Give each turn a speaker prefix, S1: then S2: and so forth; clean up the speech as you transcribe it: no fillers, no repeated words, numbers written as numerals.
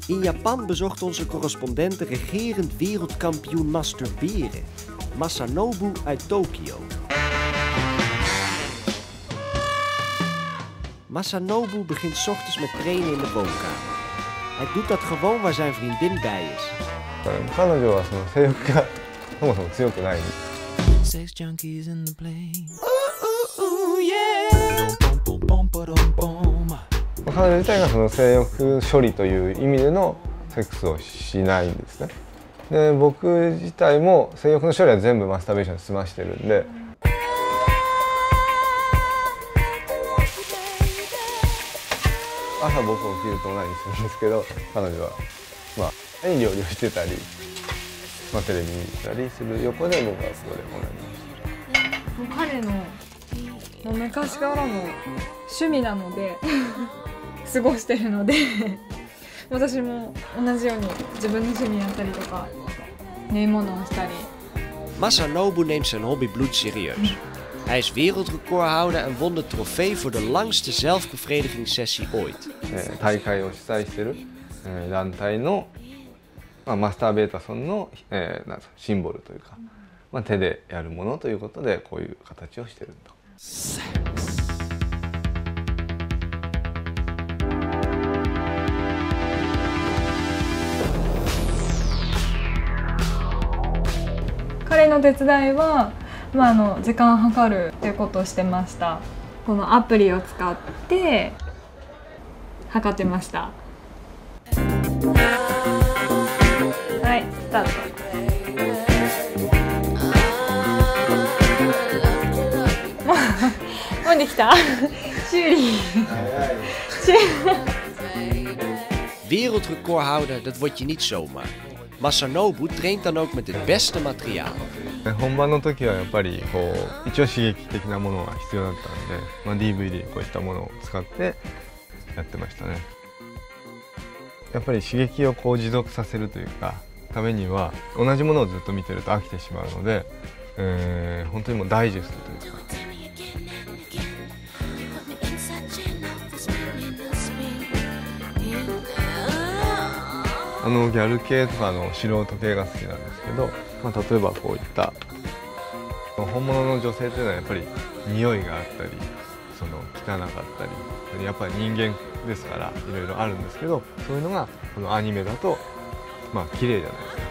S1: In Japan bezocht onze correspondent de regerend wereldkampioen masturberen, Masanobu uit Tokio. Masanobu begint 's ochtends met trainen in de woonkamer. Hij doet dat gewoon waar zijn vriendin bij is.
S2: 彼女はその性欲がそもそも強くない。
S3: Sex junkies in the plane.
S2: 彼女自体がその性欲処理という意味でのセックスをしないんですね。で、僕自体も性欲の処理は全部マスターベーションで済ましてるんで。朝僕起きると何するんですけど、彼女は料理をしてたり、テレビ見たりする横で僕はそこで同じ。
S4: もう彼のもう昔からの趣味なので過ごしてるので私も同じように自分の趣味やったりとか縫い物をしたり。
S1: Masanobu neemt zijn hobby bloedserieus. Hij is wereldrecordhouder en won de trofee voor de langste zelfbevredigingssessie ooit.
S2: 大会を主催している団体のマスターベータソンのシンボルというか、手でやるものということでこういう形をしていると。
S4: 彼の手伝いは、時間計るということをしてました。このアプリを使って測ってました。はい、スタート。もうできた？修理。
S1: Wereldrecordhouder, dat word je niet zomaar. Masanobu traint dan ook met het beste materiaal.
S2: 本番の時はやっぱりこう一応刺激的なものが必要だったので、DVD こういったものを使ってやってましたね。やっぱり刺激をこう持続させるというかためには同じものをずっと見てると飽きてしまうので、本当にもうダイジェストというか。ギャル系とかの素人系が好きなんですけど、例えばこういった本物の女性というのはやっぱり匂いがあったり汚かったり、やっぱり人間ですからいろいろあるんですけど、そういうのがこのアニメだと綺麗じゃないですか。